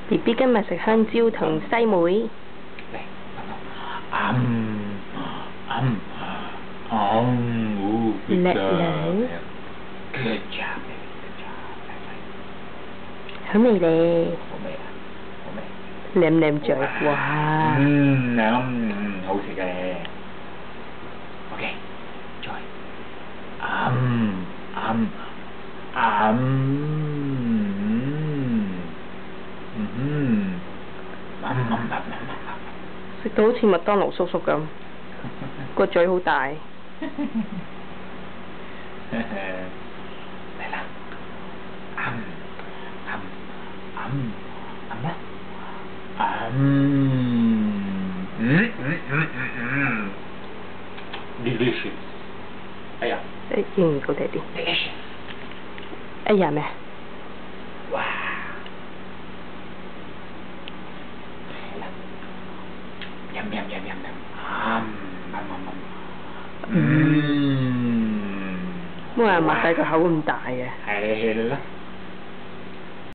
BB 今日食香蕉同西梅。嚟，叻女。Good job, good job. 好味咧。好味啊！好味。舐唔舐嘴？哇！ 好食嘅。OK， 再。 食到好似麥當勞叔叔咁，個嘴好大。嚟啦！Delicious。哎呀！ 高啲啲。 Delicious。 哎呀咩？ 哇！Nhâm nhâm nhâm nhâm nhâm. Mua à, mặt tay個口咁大嘅。 係啦。